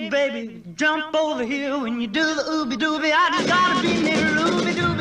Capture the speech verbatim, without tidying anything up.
baby, baby, jump over here when you do the ooby dooby. I just gotta be near Ruby Dooby.